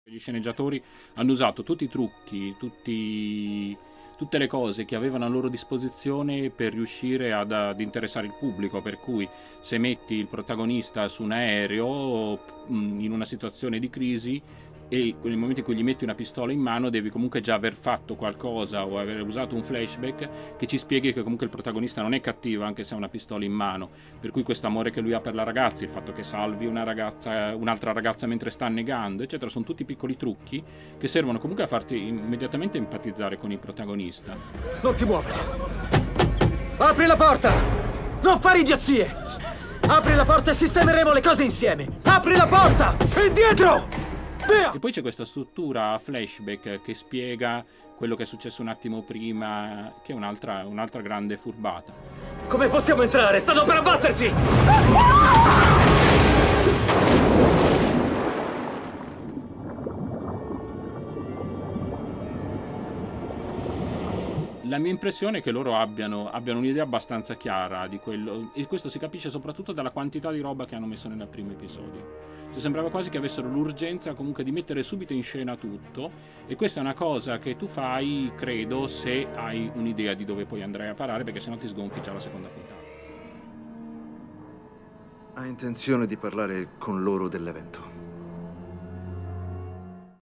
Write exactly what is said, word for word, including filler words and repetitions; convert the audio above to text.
Gli sceneggiatori hanno usato tutti i trucchi, tutti, tutte le cose che avevano a loro disposizione per riuscire ad, ad interessare il pubblico, per cui se metti il protagonista su un aereo in una situazione di crisi e nel momento in cui gli metti una pistola in mano devi comunque già aver fatto qualcosa o aver usato un flashback che ci spieghi che comunque il protagonista non è cattivo anche se ha una pistola in mano, per cui questo amore che lui ha per la ragazza, il fatto che salvi una ragazza, un'altra ragazza mentre sta annegando eccetera, sono tutti piccoli trucchi che servono comunque a farti immediatamente empatizzare con il protagonista. Non ti muovere! Apri la porta! Non fare idiozie! Apri la porta e sistemeremo le cose insieme! Apri la porta! Indietro! Via! E poi c'è questa struttura a flashback che spiega quello che è successo un attimo prima, che è un'altra un'altra grande furbata. Come possiamo entrare? Stanno per abbatterci! La mia impressione è che loro abbiano, abbiano un'idea abbastanza chiara di quello, e questo si capisce soprattutto dalla quantità di roba che hanno messo nel primo episodio. Cioè, sembrava quasi che avessero l'urgenza comunque di mettere subito in scena tutto, e questa è una cosa che tu fai, credo, se hai un'idea di dove poi andrai a parare, perché sennò ti sgonfi già la seconda puntata. Ha intenzione di parlare con loro dell'evento?